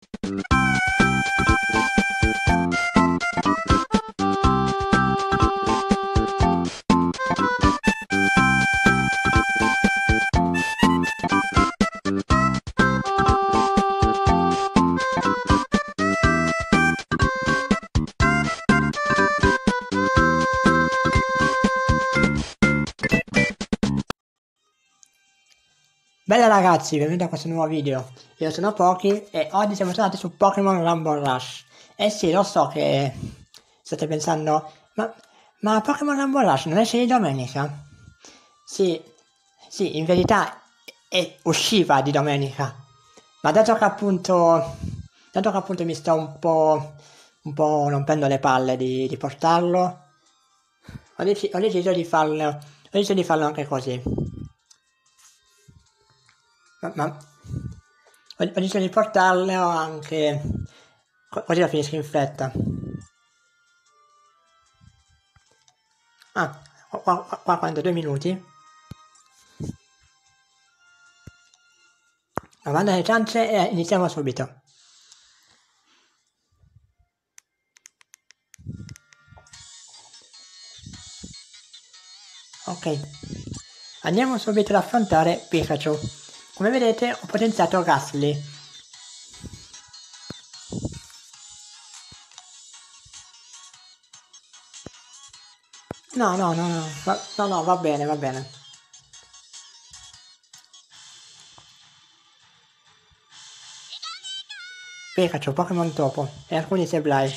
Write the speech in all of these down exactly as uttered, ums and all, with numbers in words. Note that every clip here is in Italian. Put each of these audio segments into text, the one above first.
Bella ragazzi, benvenuti a questo nuovo video. Io sono Poki e oggi siamo tornati su Pokémon Rumble Rush. Eh sì, lo so che state pensando, ma, ma Pokémon Rumble Rush non esce di domenica? Sì, sì, in verità è, usciva di domenica, ma dato che appunto, dato che appunto mi sto un po', un po' rompendo le palle di, di portarlo, ho, dec- ho deciso di farlo, ho deciso di farlo anche così. Ma, ma ho, ho deciso di portarle anche co- così la finisco in fretta. Ah, qua, qua, qua quarantadue minuti. Avanti le ciance e iniziamo subito. Ok, andiamo subito ad affrontare Pikachu. Come vedete ho potenziato Gastly. No, no, no, no, va, no, no, va bene, va bene. Pikachu, Pokémon topo e alcuni Sableye.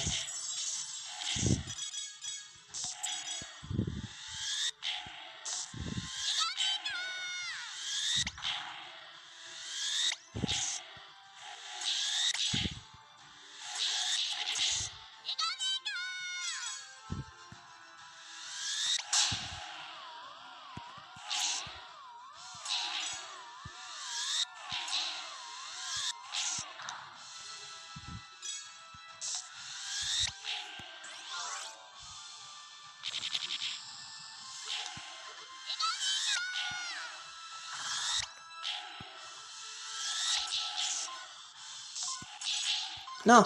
No!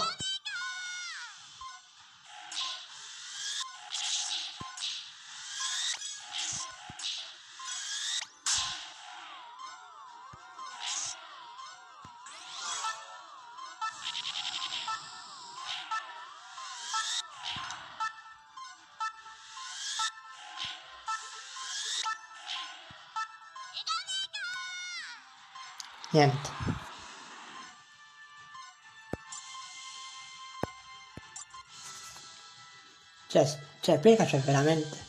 Niente. Cioè, cioè Pikachu è veramente...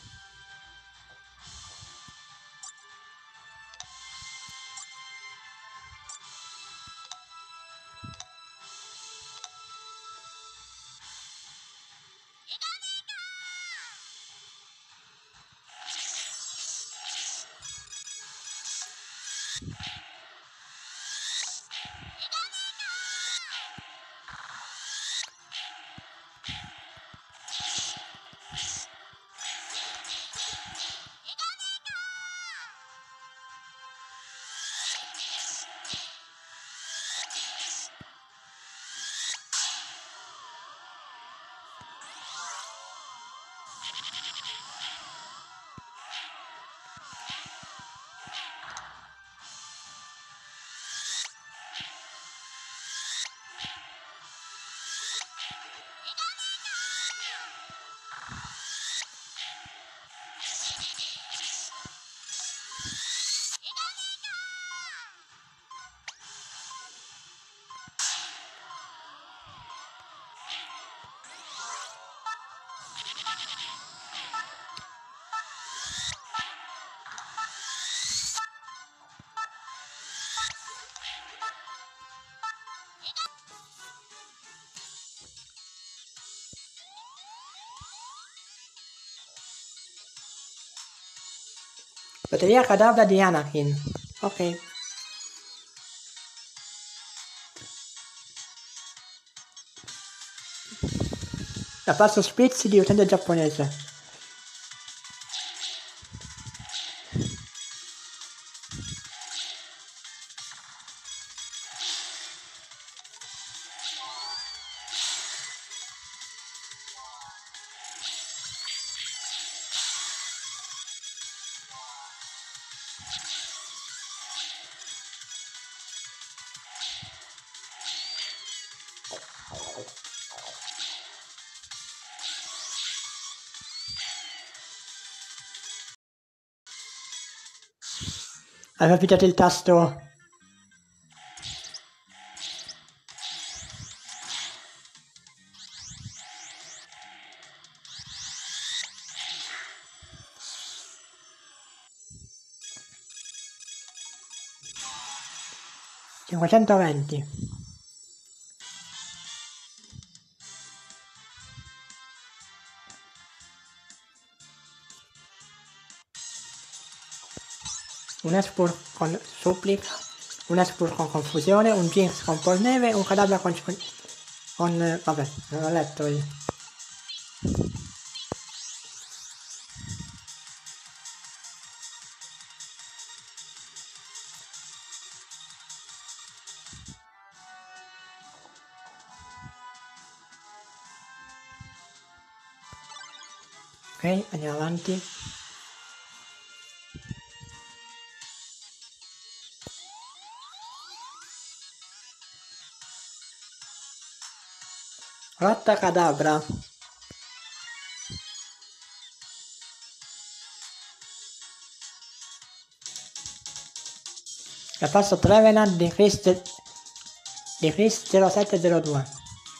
Batteria cadavere di Anakin. Ok. Ha fatto spizzi di utente giapponese. Avevo pigiato il tasto. cinquecentoventi. Un Espur con supplica, un Espur con confusione, un Jinx con polneve, un cadavere con... con... vabbè, non ho letto io. Ok, andiamo avanti. Rotta cadabra. E passo Trevenant di Chris, di Chris zero sette zero due.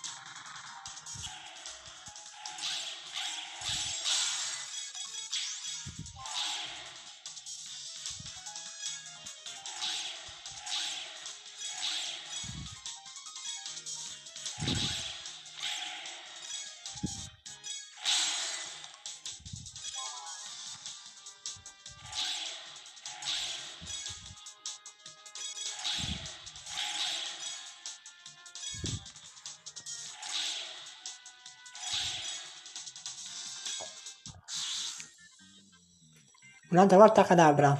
Un'altra volta cadabra.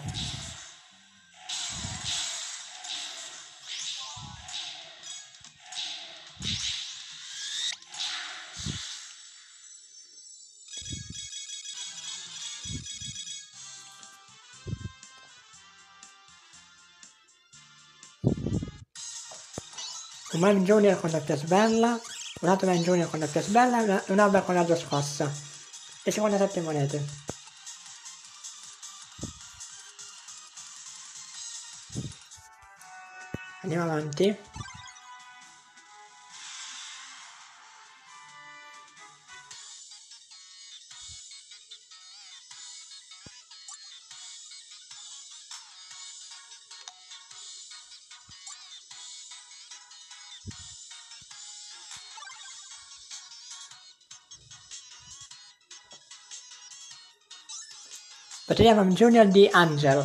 Un Man Junior con doppia sbella, un altro Man Junior con doppia sbella e un Abra con la tua scossa. E cinquantasette monete. Andiamo avanti. Batteria Man Junior di Angel.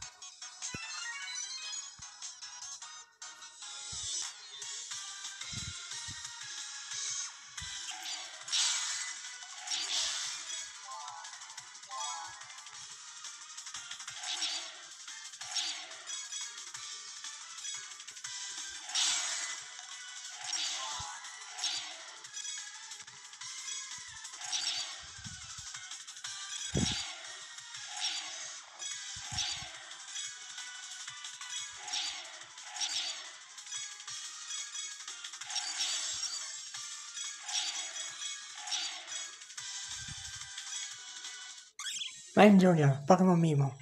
Man Junior, Pokémon Mimo.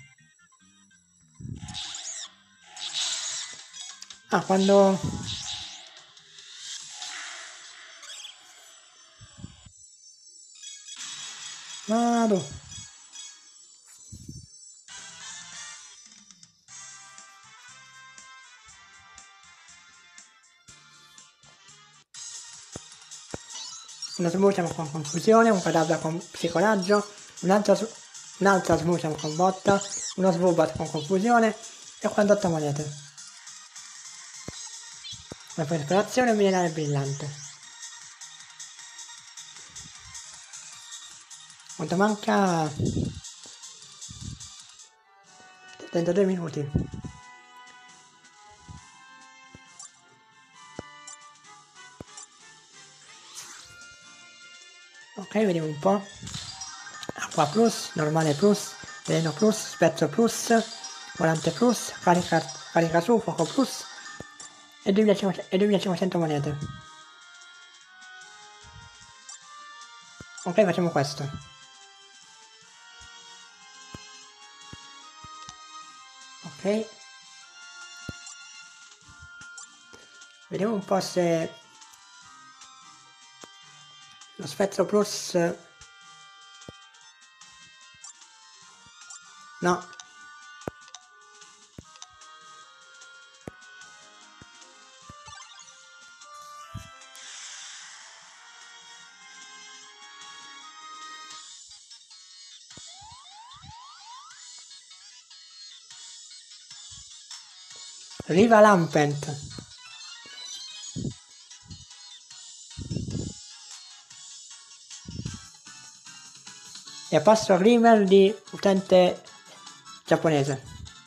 Ah, quando... Vado. Una Smoocham con confusione, un cadavere con psicoraggio, un'altra un'altra Smoocham con botta, uno Swoobat con confusione e quarantotto monete. Una preparazione minerale brillante. Quanto manca? trentadue minuti. Ok, vediamo un po'. Acqua plus, normale plus, veleno plus, spettro plus, volante plus, carica, carica su, fuoco plus e duemilacinquecento monete. Ok, facciamo questo. Ok. Vediamo un po' se lo spettro plus... No. Riva Lampent. E a passo Rimel di utente giapponese.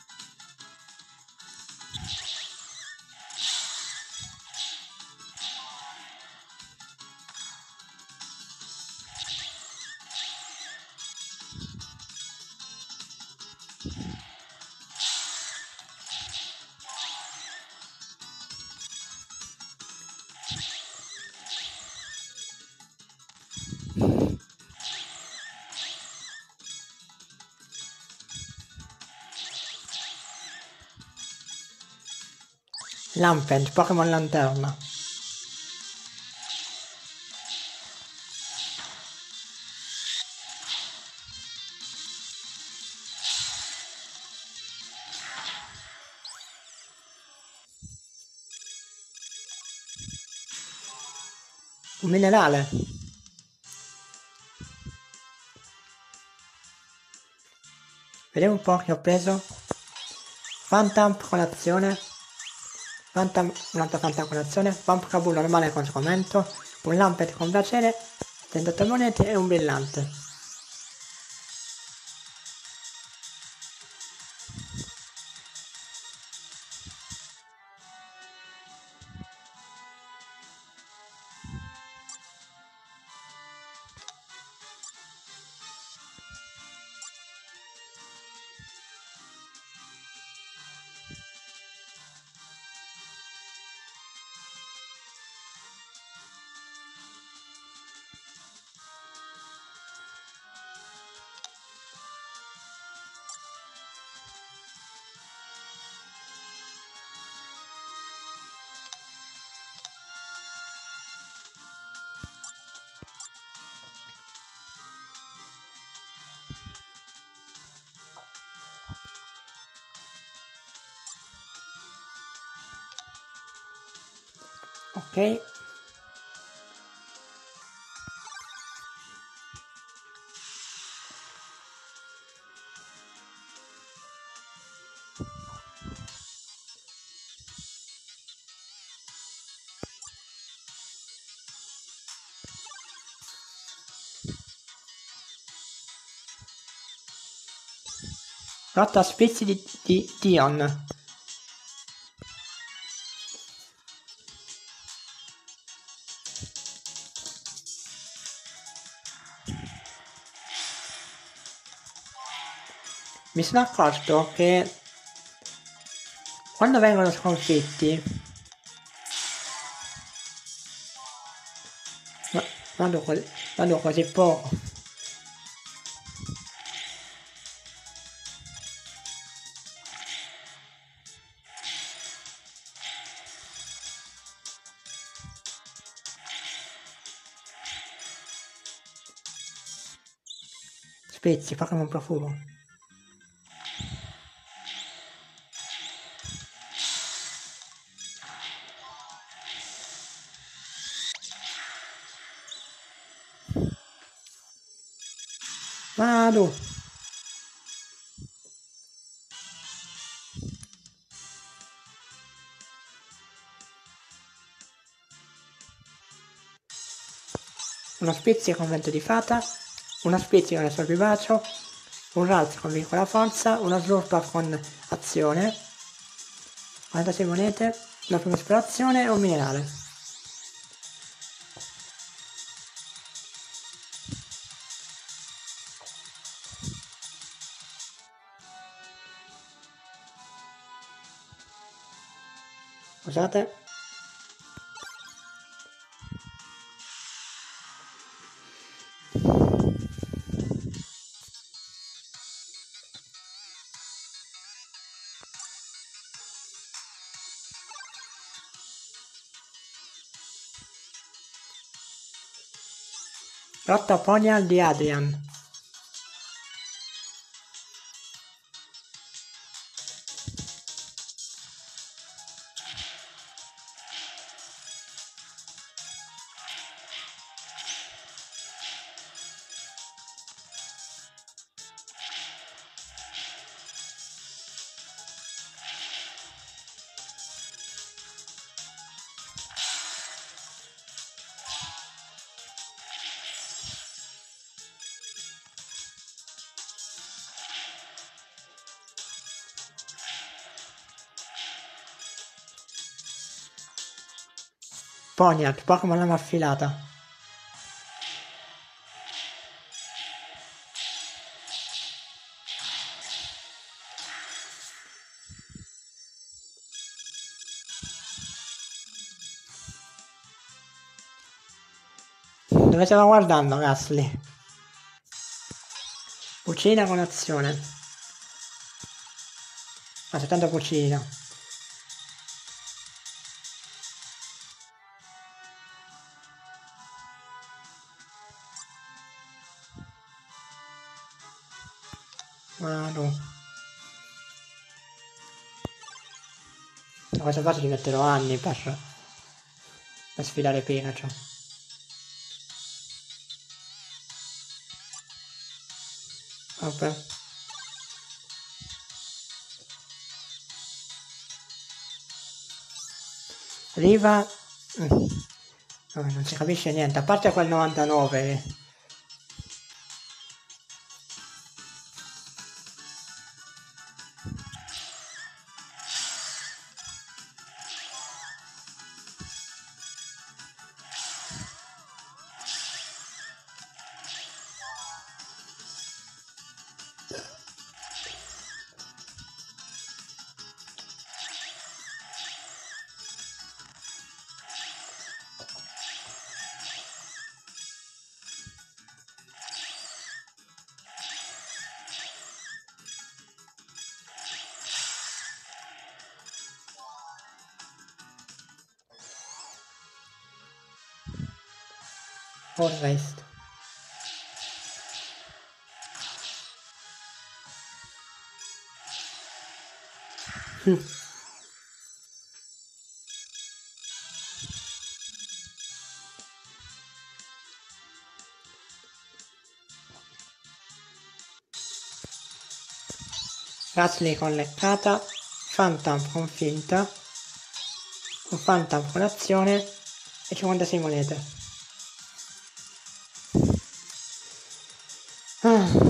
Lampent, Pokémon Lanterna. Un minerale. Vediamo un po' che ho preso. Phantamp colazione. Phantam, un'altra Phantam colazione. Pumpkaboo normale con sgomento. Un Lampent con piacere. trentotto monete e un brillante. Ok. Rotta spizzi di, di Dion. Mi sono accorto che quando vengono sconfitti ma vado così, vado così poco. Spezzi, fa come un profumo. Vado! Uno spezio con vento di fata, una spezia con il vivacio, un Ralts con vincola forza, una Slurpuff con azione, quarantasei monete, una prima ispirazione e un minerale. Scusate. Rotta Ponial di Adrian. Poniard, Pokémon lama affilata. Dove stava guardando, Gasly? Cucina con azione. Ma c'è tanta cucina. Manu. Da questa parte ci metterò anni per, per sfidare Pikachu. Vabbè. Riva... Mm. Oh, non si capisce niente, a parte quel novantanove. Forest. Gasly con leccata, Phantom con finta, un Phantom con azione e cinquantasei monete. Ah.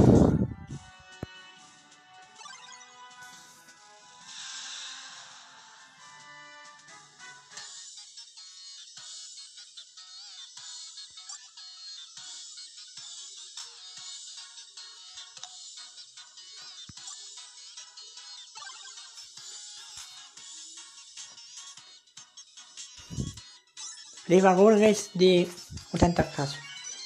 Riva Gurris di utente a caso.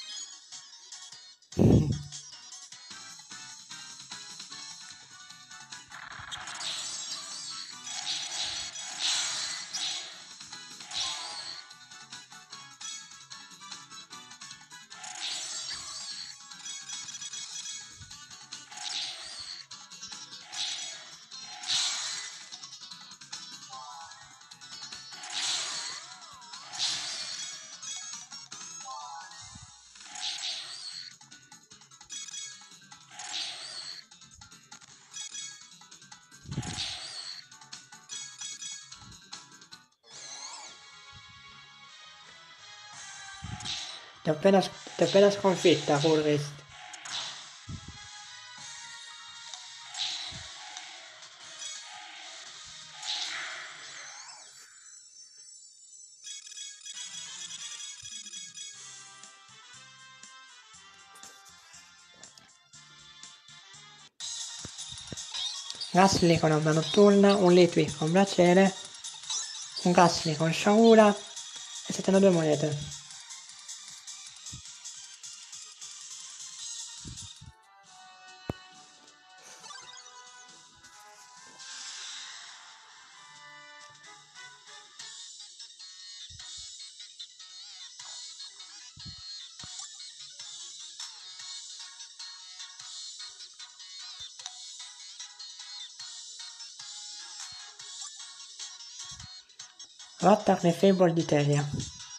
Ti ho appena, ti ho appena sconfitta, Gurris. Gasly con Alba Notturna, un Litwick con Braciere, un Gasly con Sciagura e settantadue monete. Rotta Clefable di Teria.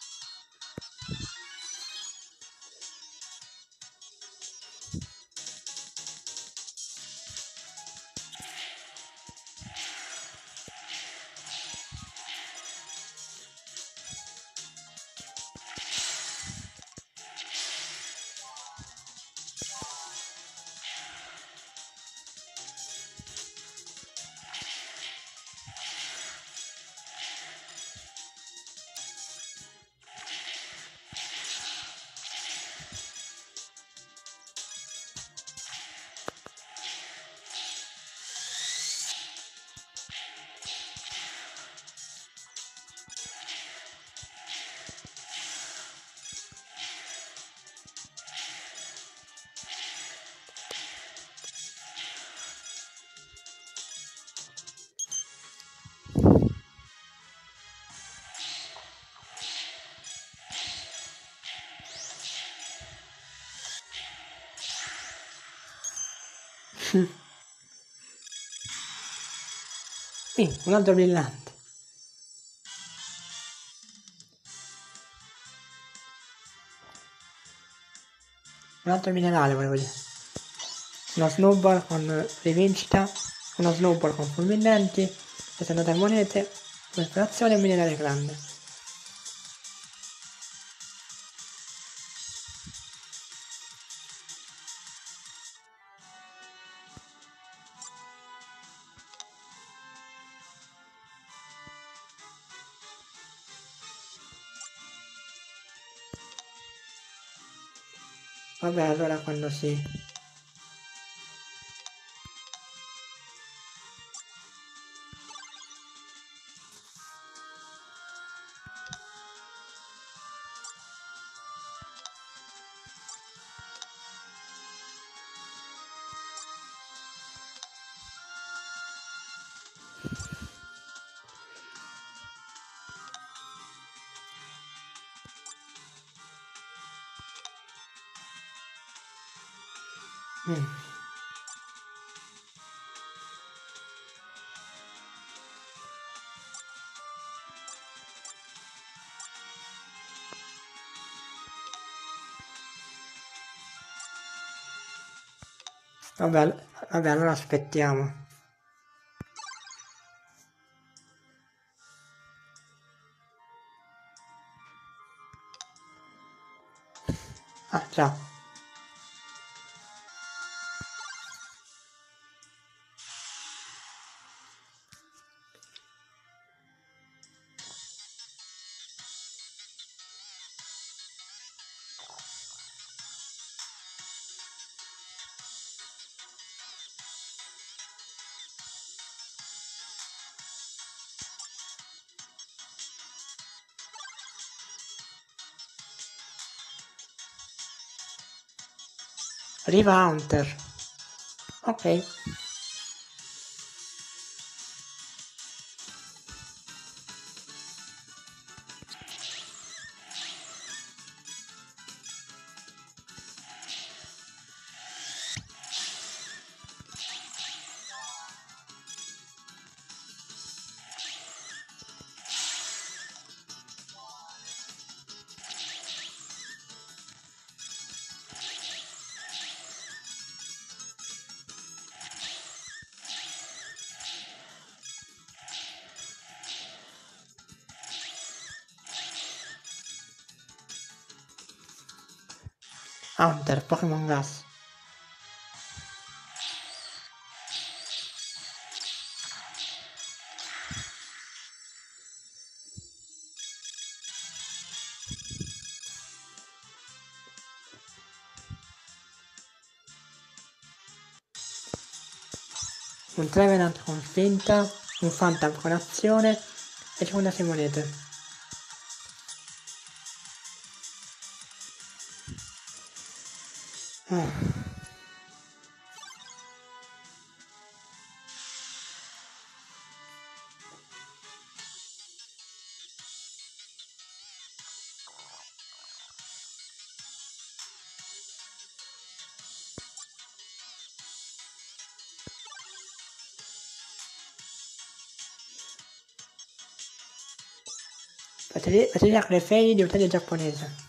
Sì, un altro brillante. Un altro minerale volevo dire. Uno snowball con rivincita, uno snowball con fulminanti, sessanta monete, un'esplorazione e un minerale grande. Vabbè, allora quando si... Mm. Vabbè, vabbè, allora aspettiamo. Ah, già. Riva Hunter. Ok. Hunter, Pokémon Gas. Un Trevenant con finta, un Phantom con azione e cinquantasei monete. Ah. batteria con le fedi di Italia giapponese.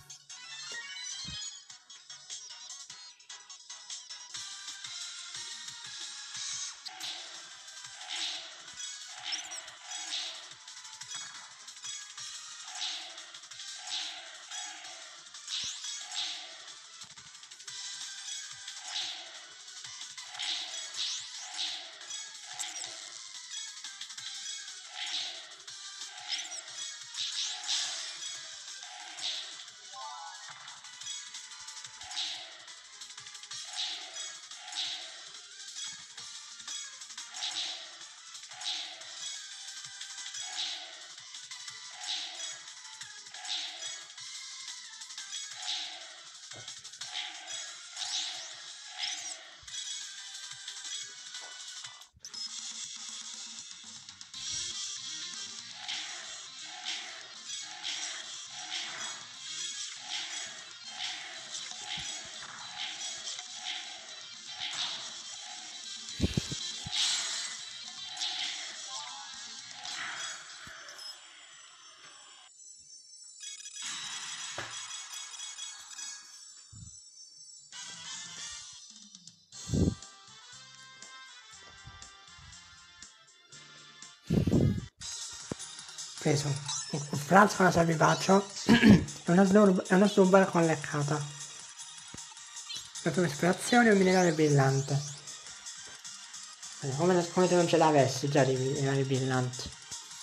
Preso un pranzo con una salvipaccio e uno snurb- e uno snubber con leccata. La tua ispirazione è un minerale brillante. Come, come se non ce l'avessi già di minerali brillanti.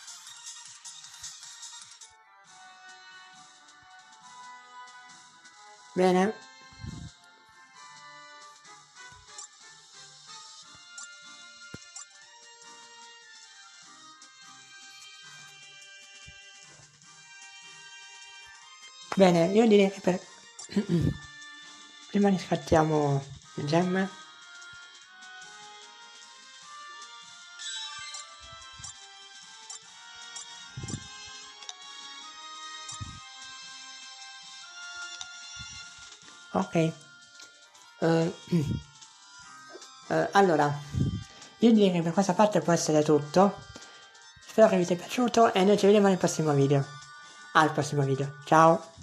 Bene. Bene, io direi che per... prima riscattiamo le gemme. Ok. Uh, uh, allora, io direi che per questa parte può essere tutto. Spero che vi sia piaciuto e noi ci vediamo nel prossimo video. Al prossimo video. Ciao!